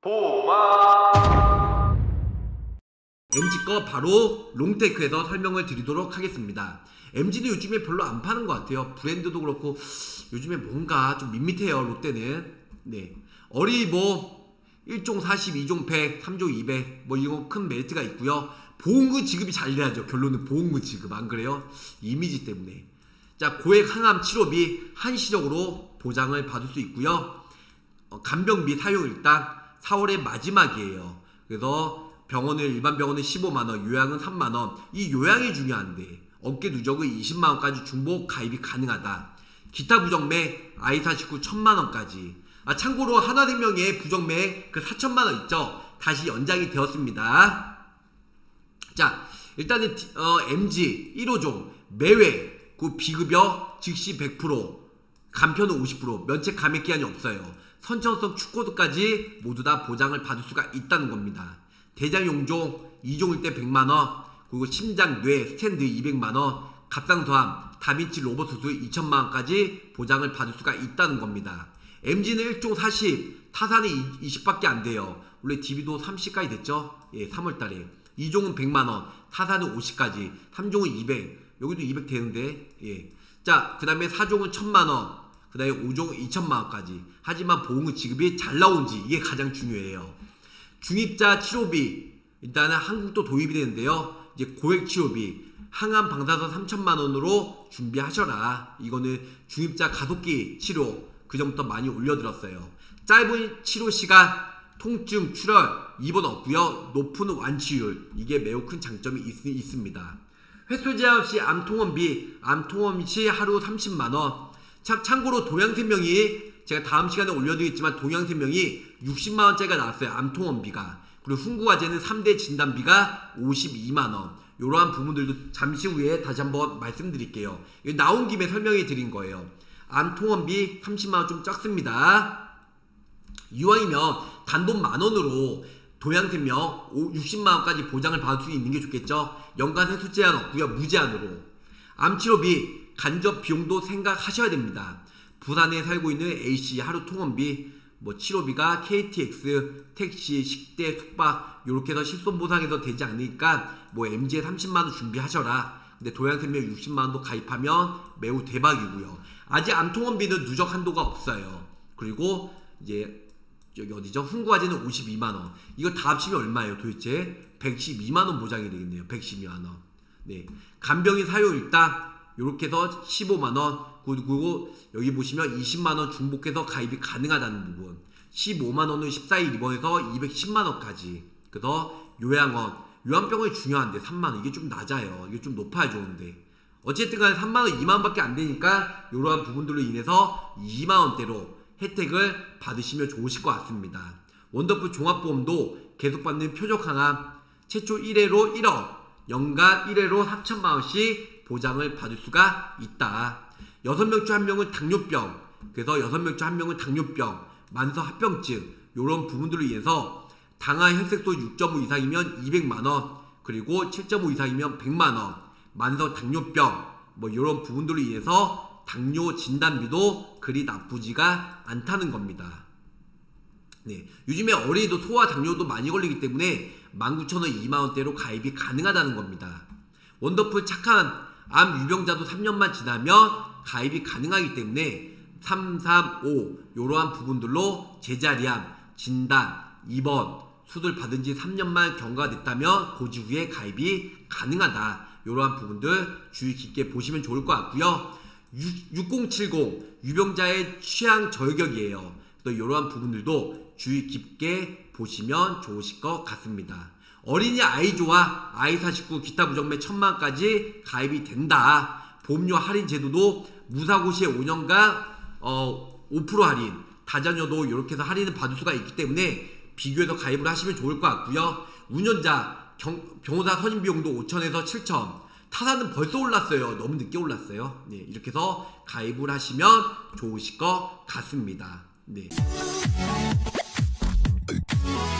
보마 MG 거 바로 롱테크에서 설명을 드리도록 하겠습니다. MG는 요즘에 별로 안 파는 것 같아요. 브랜드도 그렇고 요즘에 뭔가 좀 밋밋해요. 롯데는. 네, 어리 뭐 1종 40, 2종 100, 3종 200 뭐 이거 큰 메리트가 있고요. 보험금 지급이 잘 돼야죠. 결론은 보험금 지급. 안 그래요? 이미지 때문에. 자, 고액 항암 치료비 한시적으로 보장을 받을 수 있고요. 간병비 사용 일당 4월의 마지막이에요. 그래서 병원을 일반 병원은 15만원, 요양은 3만원. 이 요양이 중요한데 어깨 누적의 20만원까지 중복 가입이 가능하다. 기타 부정매 I49 1000만원까지. 참고로 하나생명의 부정매 그 4천만원 있죠? 다시 연장이 되었습니다. 자, 일단은 MG 1호종 매회 그 비급여 즉시 100%, 간편은 50%, 면책 감액기한이 없어요. 선천성 축코드까지 모두 다 보장을 받을 수가 있다는 겁니다. 대장용종 2종일 때 100만원, 그리고 심장, 뇌, 스탠드 200만원, 갑상선암, 다빈치 로봇 수술 2천만원까지 보장을 받을 수가 있다는 겁니다. MG는 1종 40, 타산이 20밖에 안 돼요. 원래 DB도 30까지 됐죠? 예, 3월달에. 2종은 100만원, 타산은 50까지, 3종은 200, 여기도 200 되는데, 예. 자, 그 다음에 4종은 1000만원, 그 다음에 5종은 2천만원까지. 하지만 보험금 지급이 잘 나온지, 이게 가장 중요해요. 중입자 치료비, 일단은 한국도 도입이 되는데요. 이제 고액 치료비, 항암 방사선 3천만원으로 준비하셔라. 이거는 중입자 가속기 치료, 그 전부터 많이 올려들었어요. 짧은 치료 시간, 통증, 출혈, 입원 없고요. 높은 완치율, 이게 매우 큰 장점이 있습니다. 횟수 제한 없이 암통원비, 암통원 시 하루 30만원. 참고로 동양생명이, 제가 다음 시간에 올려드리겠지만 동양생명이 60만원짜리가 나왔어요. 암통원비가. 그리고 훈구화재는 3대 진단비가 52만원. 이러한 부분들도 잠시 후에 다시 한번 말씀드릴게요. 나온 김에 설명해 드린 거예요. 암통원비 30만원 좀 적습니다. 이왕이면 단돈 만원으로 동양생명 60만원까지 보장을 받을 수 있는 게 좋겠죠. 연간 횟수 제한 없고요. 무제한으로. 암치료비, 간접 비용도 생각하셔야 됩니다. 부산에 살고 있는 A씨 하루 통원비, 뭐 치료비가 KTX, 택시, 식대, 숙박 요렇게 해서 실손보상에서 되지 않으니까 뭐 MG에 30만원 준비하셔라. 근데 동양생명 60만원도 가입하면 매우 대박이고요. 아직 암통원비는 누적 한도가 없어요. 그리고 이제 여기 어디죠? 훈구화재는 52만원. 이거 다 합치면 얼마예요 도대체? 112만원 보장이 되겠네요. 112만원. 네, 간병인 사용 일당 요렇게 해서 15만원. 그리고 여기 보시면 20만원 중복해서 가입이 가능하다는 부분. 15만원은 14일 입원해서 210만원까지. 그래서 요양원, 요양병원이 중요한데 3만원, 이게 좀 낮아요. 이게 좀 높아야 좋은데 어쨌든 간에 3만원, 2만원밖에 안 되니까 이러한 부분들로 인해서 2만원대로 혜택을 받으시면 좋으실 것 같습니다. 원더풀 종합보험도 계속 받는 표적항암 최초 1회로 1억, 연간 1회로 3천만원씩 보장을 받을 수가 있다. 6명 중 1명은 당뇨병, 그래서 6명 중 1명은 당뇨병, 만성 합병증 이런 부분들로 인해서 당하 혈색소 6.5 이상이면 200만원, 그리고 7.5 이상이면 100만원, 만성 당뇨병 뭐 이런 부분들로 인해서 당뇨 진단비도 그리 나쁘지가 않다는 겁니다. 네, 요즘에 어린이도 소아 당뇨도 많이 걸리기 때문에 19,000원, 2만원대로 가입이 가능하다는 겁니다. 원더풀 착한 암 유병자도 3년만 지나면 가입이 가능하기 때문에 3, 3, 5 이러한 부분들로 제자리암, 진단, 입원, 수술 받은 지 3년만 경과가 됐다면 고지 후에 가입이 가능하다. 이러한 부분들 주의 깊게 보시면 좋을 것 같고요. 6070 유병자의 취향 저격이에요. 또 이러한 부분들도 주의 깊게 보시면 좋으실 것 같습니다. 어린이 아이조와 I49 기타 부정매 1000만원까지 가입이 된다. 보험료 할인 제도도 무사고 시에 5년간 5% 할인, 다자녀도 이렇게 해서 할인을 받을 수가 있기 때문에 비교해서 가입을 하시면 좋을 것 같고요. 운전자, 변호사 선임 비용도 5,000에서 7,000. 타산은 벌써 올랐어요. 너무 늦게 올랐어요. 네, 이렇게 해서 가입을 하시면 좋으실 것 같습니다. 네.